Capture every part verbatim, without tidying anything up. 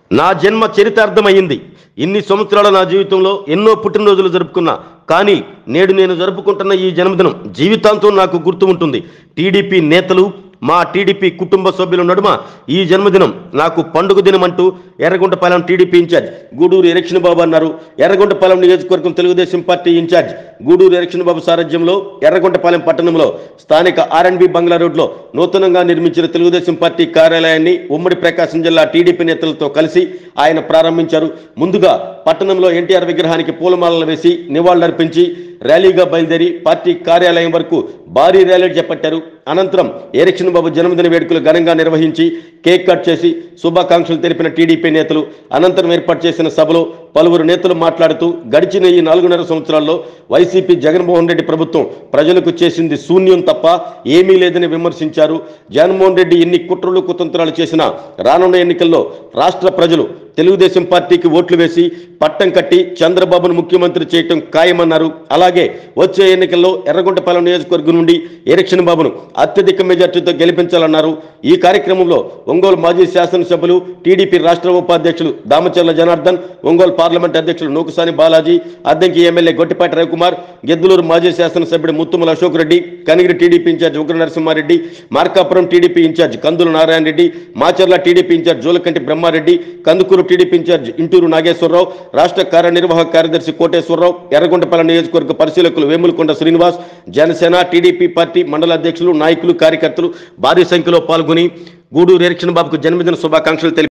నా జన్మ చరితార్థమైంది. ఇన్ని సంవత్సరాల నా జీవితంలో ఎన్నో పుట్టినరోజులు జరుపుకున్నా, కానీ నేడు నేను జరుపుకుంటున్న ఈ జన్మదినం జీవితాంతం నాకు గుర్తు ఉంటుంది. టీడీపీ నేతలు, మా టీడీపీ కుటుంబ సభ్యుల నడుమ ఈ జన్మదినం నాకు పండుగ దినం అంటూ ఎర్రగొండపాలెం టీడీపీ ఇన్ఛార్జ్ గూడూరు ఎలక్షన్ బాబు అన్నారు. ఎర్రగొండపాలెం నియోజకవర్గం తెలుగుదేశం పార్టీ ఇన్ఛార్జ్ గూడూరు ఎలక్షన్ బాబు సారథ్యంలో ఎర్రగొండపాలెం పట్టణంలో స్థానిక ఆర్ఎండ్బి బంగ్లా రోడ్లో నూతనంగా నిర్మించిన తెలుగుదేశం పార్టీ కార్యాలయాన్ని ఉమ్మడి ప్రకాశం జిల్లా టీడీపీ నేతలతో కలిసి ఆయన ప్రారంభించారు. ముందుగా పట్టణంలో ఎన్టీఆర్ విగ్రహానికి పూలమాలలు వేసి నివాళులర్పించి ర్యాలీగా బయలుదేరి పార్టీ కార్యాలయం వరకు భారీ ర్యాలీ చేపట్టారు. అనంతరం ఎలక్షన్ బాబు జన్మదిన వేడుకలు ఘనంగా నిర్వహించి కేక్ కట్ చేసి శుభాకాంక్షలు తెలిపిన టీడీపీ నేతలు అనంతరం ఏర్పాటు చేసిన సభలో పలువురు నేతలు మాట్లాడుతూ గడిచిన ఈ నాలుగున్నర సంవత్సరాల్లో వైసీపీ జగన్మోహన్ రెడ్డి ప్రభుత్వం ప్రజలకు చేసింది శూన్యం తప్ప ఏమీ లేదని విమర్శించారు. జగన్మోహన్ రెడ్డి ఎన్ని కుట్రలు కుతంత్రాలు చేసినా రానున్న ఎన్నికల్లో రాష్ట్ర ప్రజలు తెలుగుదేశం పార్టీకి ఓట్లు వేసి పట్టం కట్టి చంద్రబాబును ముఖ్యమంత్రి చేయటం ఖాయమన్నారు. అలాగే వచ్చే ఎన్నికల్లో ఎర్రగొండపాలెం నియోజకవర్గం నుండి ఎలక్షన్ బాబును అత్యధిక మెజార్టీతో గెలిపించాలన్నారు. ఈ కార్యక్రమంలో ఒంగోలు మాజీ శాసనసభ్యులు టీడీపీ రాష్ట్ర ఉపాధ్యక్షులు దామచర్ల జనార్దన్, ఒంగోలు పార్లమెంట్ అధ్యక్షులు నూకసాని బాలాజీ, అద్దంకి ఎమ్మెల్యే గొట్టిపాటి రవికుమార్, గెద్దులూరు మాజీ శాసనసభ్యుడు Muthumula Ashok Reddy, Kanigiri TDP in charge Ugra Narasimha Reddy, Markapuram TDP in charge Kandula Narayana Reddy, Macherla TDP in charge Julakanti Brahma Reddy, Kandukur TDP in charge Inturi Nageswara Rao, రాష్ట్ర కార్యనిర్వాహక కార్యదర్శి కోటేశ్వరరావు, ఎర్రగొండపాలెం నియోజకవర్గ పరిశీలకులు వేములకొండ శ్రీనివాస్, జనసేన టీడీపీ పార్టీ మండల అధ్యక్షులు, నాయకులు, కార్యకర్తలు భారీ సంఖ్యలో పాల్గొని గూడూరు ఎలక్షన్ బాబుకు జన్మదిన శుభాకాంక్షలు తెలిపారు.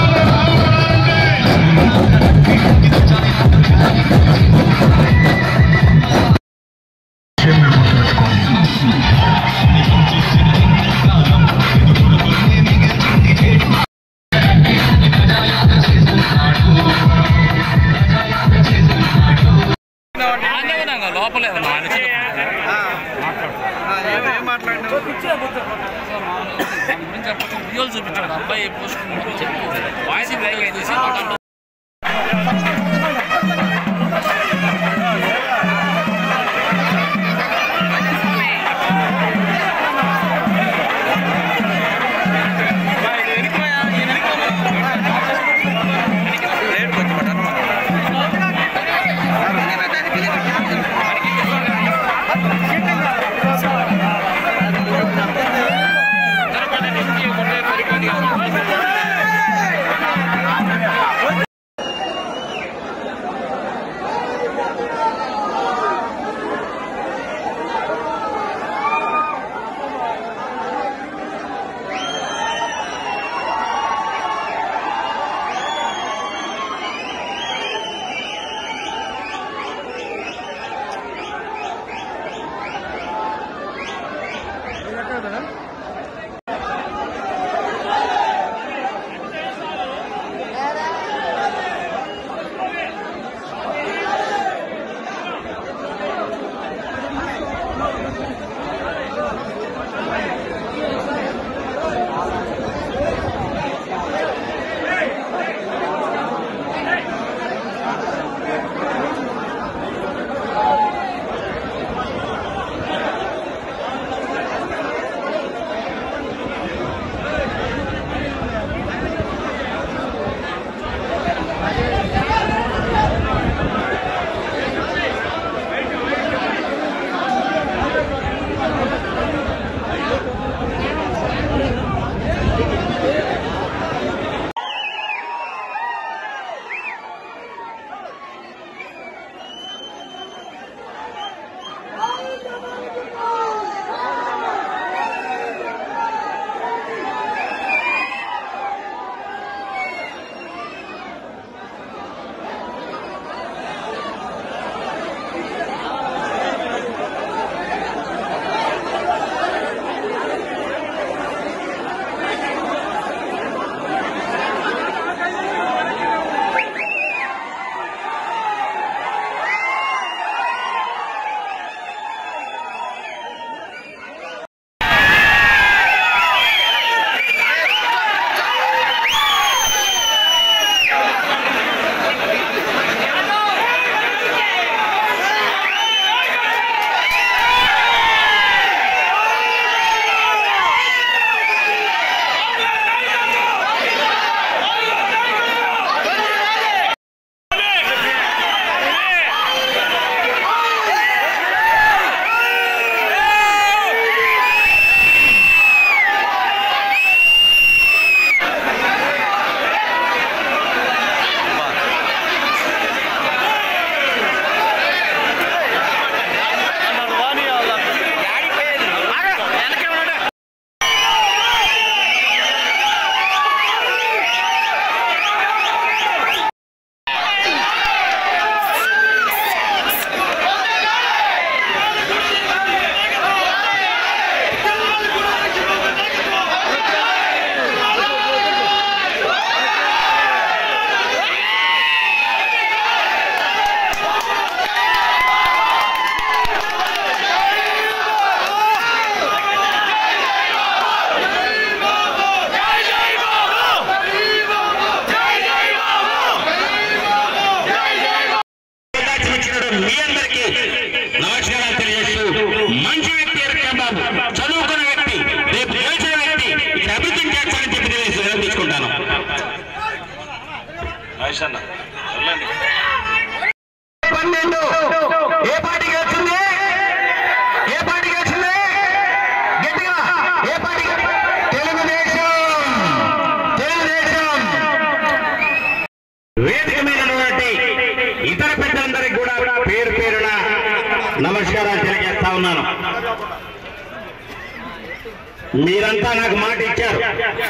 చూపించాడు అబ్బాయి పోస్ట్ వాయిస్ చేసి మహేష్ అన్న వెళ్ళండి. పన్నెండు ఏ పార్టీకి వచ్చింది? ఏ పార్టీకి వచ్చింది? గట్టిగా ఏ పార్టీకి? తెలుగుదేశం. తెలుగుదేశం. వేదిక మీద ఉన్నటువంటి ఇతర పెద్దలందరికీ కూడా పేరు పేరున నమస్కారాలు తెలియజేస్తా ఉన్నాను. మీరంతా నాకు మాట ఇచ్చారు.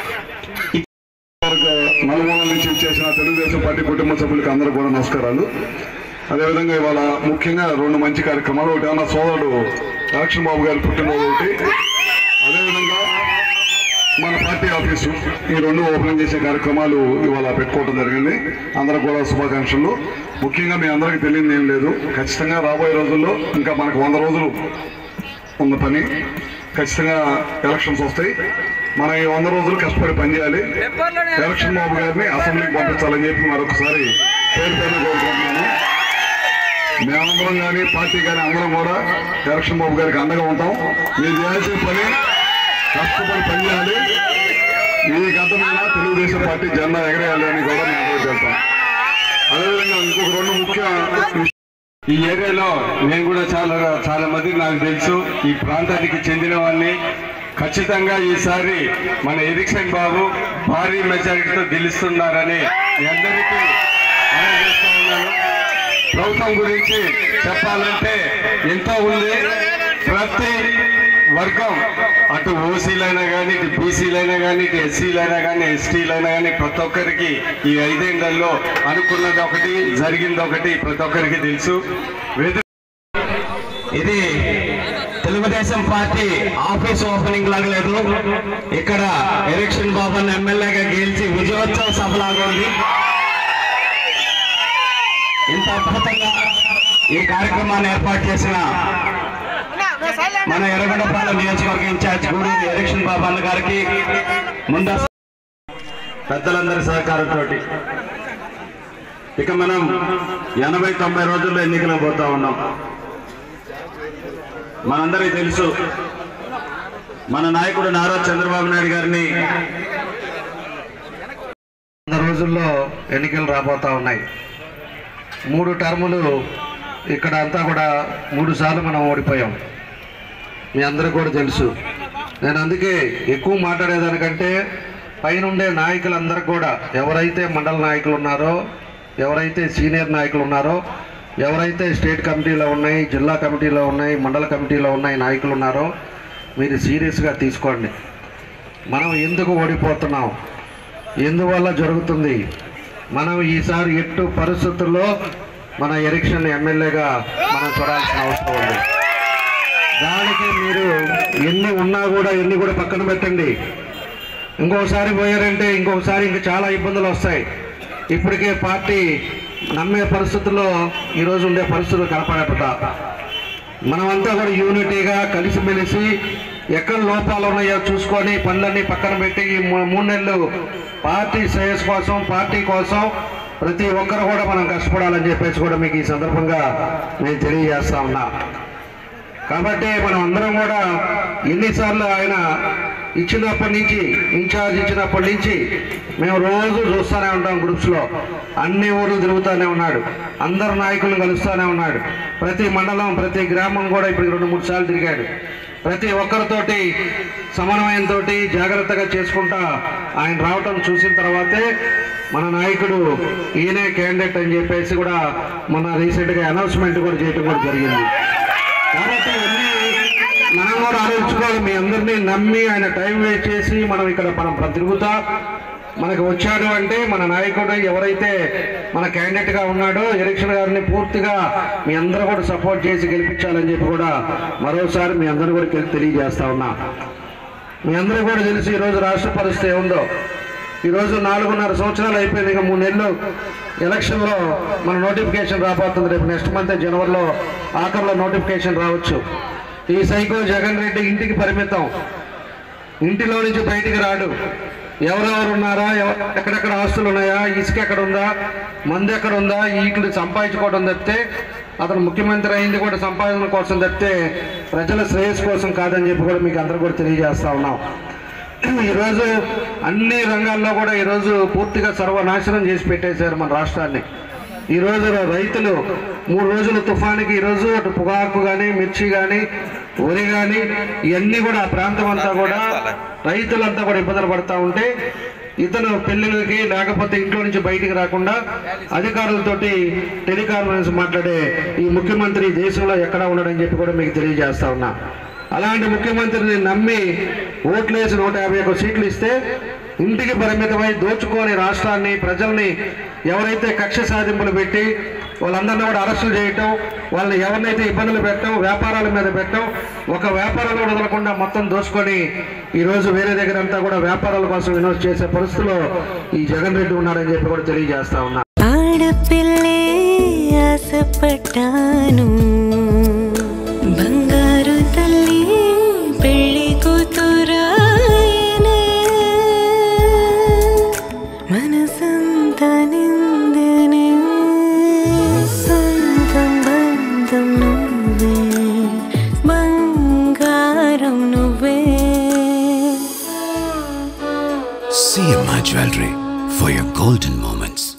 నలుమూల నుంచి చేసిన తెలుగుదేశం పార్టీ కుటుంబ సభ్యులకు అందరూ కూడా నమస్కారాలు. అదేవిధంగా ఇవాళ ముఖ్యంగా రెండు మంచి కార్యక్రమాలు, ఒకటి అన్న సోదరుడు ఎలక్షన్ బాబు గారి పుట్టినరోజు ఒకటి, అదేవిధంగా మన పార్టీ ఆఫీసు, ఈ రెండు ఓపెనింగ్ చేసే కార్యక్రమాలు ఇవాళ పెట్టుకోవడం జరిగింది. అందరూ కూడా శుభాకాంక్షలు. ముఖ్యంగా మీ అందరికీ తెలియదు ఏం లేదు, ఖచ్చితంగా రాబోయే రోజుల్లో ఇంకా మనకు వంద రోజులు ఉన్న పని, ఖచ్చితంగా ఎలక్షన్స్ వస్తాయి. మనం ఈ వంద రోజులు కష్టపడి పనిచేయాలి. ఎలక్షన్ బాబు గారిని అసెంబ్లీకి పంపించాలని చెప్పి మరొకసారి పేరు పైన కోరుకుంటున్నాను. మేమందరం కానీ పార్టీ కానీ అందరం కూడా ఎలక్షన్ బాబు గారికి అండగా ఉంటాం. మీరు చేయాల్సిన పని కష్టపడి పనిచేయాలి. ఈ గంట మీద తెలుగుదేశం పార్టీ జెండా ఎగరేయాలి అని కూడా మేము చెప్తాం. అదేవిధంగా ఇంకొక రెండు ముఖ్య ఈ ఏరియాలో నేను కూడా చాలా చాలా మందికి నాకు తెలుసు, ఈ ప్రాంతానికి చెందిన వాడిని. ఖచ్చితంగా ఈసారి మన ఎరిక్షన్ బాబు భారీ మెజారిటీతో గెలుస్తున్నారని మీ అందరికీ ఆలోచిస్తూ ఉన్నాను. ప్రభుత్వం గురించి చెప్పాలంటే ఎంతో ఉంది. ప్రతి వర్గం, అటు ఓసీలైనా కానీ, ఇటు బీసీలైనా కానీ, ఇటు ఎస్సీలైనా కానీ, ఎస్టీలైనా కానీ, ప్రతి ఒక్కరికి ఈ ఐదేళ్లలో అనుకున్నది ఒకటి, జరిగింది ఒకటి ప్రతి ఒక్కరికి తెలుసు. ఇది తెలుగుదేశం పార్టీ ఆఫీస్ ఓపెనింగ్ లాగా లేదు, ఇక్కడ ఎలక్షన్ బాబుని ఎమ్మెల్యేగా గెలిచి విజయోత్సవ సభ లాగా ఉంది. ఇంత అద్భుతంగా ఈ కార్యక్రమాన్ని ఏర్పాటు చేసిన మన ఎర్రగొండపాలెం నియోజకవర్గ ఇన్ఛార్జ్ గూడూరు ఎలక్షన్ బాబు అన్న గారికి, ముందు పెద్దలందరి సహకారంతో ఇక మనం ఎనభై తొంభై రోజుల్లో ఎన్నికలకు పోతా ఉన్నాం. మనందరికీ తెలుసు, మన నాయకుడు నారా చంద్రబాబు నాయుడు గారిని వంద రోజుల్లో ఎన్నికలు రాబోతా ఉన్నాయి. మూడు టర్ములు ఇక్కడ అంతా కూడా మూడు సార్లు మనం ఓడిపోయాం. మీ అందరూ కూడా తెలుసు. నేను అందుకే ఎక్కువ మాట్లాడేదానికంటే పైనుండే నాయకులందరూ కూడా, ఎవరైతే మండల నాయకులు ఉన్నారో, ఎవరైతే సీనియర్ నాయకులు ఉన్నారో, ఎవరైతే స్టేట్ కమిటీలో ఉన్నాయి, జిల్లా కమిటీలో ఉన్నాయి, మండల కమిటీలో ఉన్నాయి నాయకులు ఉన్నారో, మీరు సీరియస్గా తీసుకోండి. మనం ఎందుకు ఓడిపోతున్నాం, ఎందువల్ల జరుగుతుంది, మనం ఈసారి ఎట్టు పరిస్థితుల్లో మన ఎలక్షన్ ఎమ్మెల్యేగా మనం చూడాల్సిన అవసరం ఉంది. దానికి మీరు ఎన్ని ఉన్నా కూడా ఎన్ని కూడా పక్కన పెట్టండి. ఇంకోసారి పోయారంటే ఇంకొకసారి ఇంకా చాలా ఇబ్బందులు వస్తాయి. ఇప్పటికే పార్టీ నమ్మే పరిస్థితుల్లో ఈరోజు ఉండే పరిస్థితులు కనపడట. మనమంతా కూడా యూనిటీగా కలిసిమెలిసి ఎక్కడ లోపాలు ఉన్నాయో చూసుకొని పనులన్నీ పక్కన పెట్టి ఈ మూడు నెలలు పార్టీ శ్రేయస్ కోసం, పార్టీ కోసం ప్రతి ఒక్కరు కూడా మనం కష్టపడాలని చెప్పేసి కూడా మీకు ఈ సందర్భంగా నేను తెలియజేస్తా ఉన్నా. కాబట్టి మనం అందరం కూడా ఎన్నిసార్లు ఆయన ఇచ్చినప్పటి నుంచి, ఇన్ఛార్జ్ ఇచ్చినప్పటి నుంచి మేము రోజు చూస్తూనే ఉంటాం. గ్రూప్స్లో అన్ని ఊర్లు తిరుగుతూనే ఉన్నాడు, అందరు నాయకులను కలుస్తూనే ఉన్నాడు. ప్రతి మండలం, ప్రతి గ్రామం కూడా ఇప్పుడు రెండు మూడు సార్లు తిరిగాడు. ప్రతి ఒక్కరితోటి సమన్వయంతో జాగ్రత్తగా చేసుకుంటా ఆయన రావటం చూసిన తర్వాతే మన నాయకుడు ఈయనే క్యాండిడేట్ అని చెప్పేసి కూడా మన రీసెంట్గా అనౌన్స్మెంట్ కూడా చేయడం కూడా జరిగింది. కాబట్టి ఇవన్నీ మనం కూడా ఆలోచించుకోవాలి. మీ అందరినీ నమ్మి ఆయన టైం వేస్ట్ చేసి మనం ఇక్కడ మనం తిరుగుతా మనకు వచ్చాడు అంటే మన నాయకుడు ఎవరైతే మన క్యాండిడేట్గా ఉన్నాడో ఎలక్షన్ గారిని పూర్తిగా మీ అందరూ కూడా సపోర్ట్ చేసి గెలిపించాలని చెప్పి కూడా మరోసారి మీ అందరూ కూడా తెలియజేస్తా ఉన్నా. మీ అందరూ కూడా తెలిసి ఈరోజు రాష్ట్ర పరిస్థితి ఏముందో. ఈరోజు నాలుగున్నర సంవత్సరాలు అయిపోయింది, ఇంకా మూడు నెలలు ఎలక్షన్లో మన నోటిఫికేషన్ రాబోతుంది. రేపు నెక్స్ట్ మంత్ జనవరిలో ఆఖరిలో నోటిఫికేషన్ రావచ్చు. ఈ సైకో జగన్ రెడ్డి ఇంటికి పరిమితం, ఇంటిలో నుంచి బయటికి రాడు. ఎవరెవరు ఉన్నారా, ఎక్కడెక్కడ ఆస్తులు ఉన్నాయా, ఇసుక ఎక్కడ ఉందా, మందు ఎక్కడ ఉందా, వీటిని సంపాదించుకోవడం తప్పితే అతను ముఖ్యమంత్రి అయింది కూడా సంపాదన కోసం తప్పితే ప్రజల శ్రేయస్సు కోసం కాదని చెప్పి కూడా మీకు అందరూ కూడా తెలియజేస్తా ఉన్నాం. ఈరోజు అన్ని రంగాల్లో కూడా ఈరోజు పూర్తిగా సర్వనాశనం చేసి పెట్టేశారు మన రాష్ట్రాన్ని. ఈరోజు రైతులు మూడు రోజుల తుఫానికి ఈరోజు అటు పొగాకు కానీ మిర్చి కానీ వరి కానీ ఇవన్నీ కూడా ఆ ప్రాంతం అంతా కూడా రైతులంతా కూడా ఇబ్బందులు పడుతూ ఉంటే ఇతను పెళ్ళిళ్ళకి లేకపోతే ఇంట్లో నుంచి బయటికి రాకుండా అధికారులతోటి టెలికాన్ఫరెన్స్ మాట్లాడే ఈ ముఖ్యమంత్రి దేశంలో ఎక్కడా ఉన్నాడని చెప్పి కూడా మీకు తెలియజేస్తా ఉన్నా. అలాంటి ముఖ్యమంత్రిని నమ్మి ఓట్లేసి నూట యాభై ఒక్క సీట్లు ఇస్తే ఇంటికి పరిమితమై దోచుకొని రాష్ట్రాన్ని ప్రజల్ని ఎవరైతే కక్ష సాధింపులు పెట్టి వాళ్ళందరినీ కూడా అరెస్టులు చేయటం, వాళ్ళని ఎవరినైతే ఇబ్బందులు పెట్టడం, వ్యాపారాల మీద పెట్టడం, ఒక వ్యాపారాలు వదలకుండా మొత్తం దోచుకొని ఈరోజు వేరే దగ్గర అంతా కూడా వ్యాపారాల కోసం ఇన్వెస్ట్ చేసే పరిస్థితిలో ఈ జగన్ రెడ్డి ఉన్నాడని చెప్పి కూడా తెలియజేస్తా ఉన్నా. ఆడపిల్లే ఆశపడ్డాను బంగారు తల్లి పెళ్లి కూతురాయనే మనసంత నిందనే సొంతం బంధం నువ్వే బంగారం నువ్వే. C M I Jewelry for your golden moments.